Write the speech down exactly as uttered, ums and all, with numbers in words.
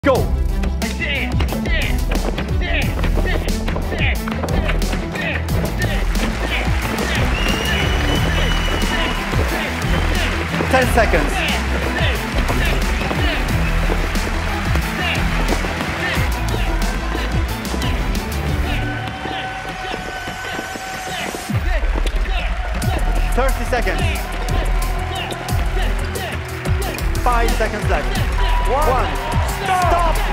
Go! Ten seconds. Thirty seconds. Five seconds left. One. One. Stop. Stop.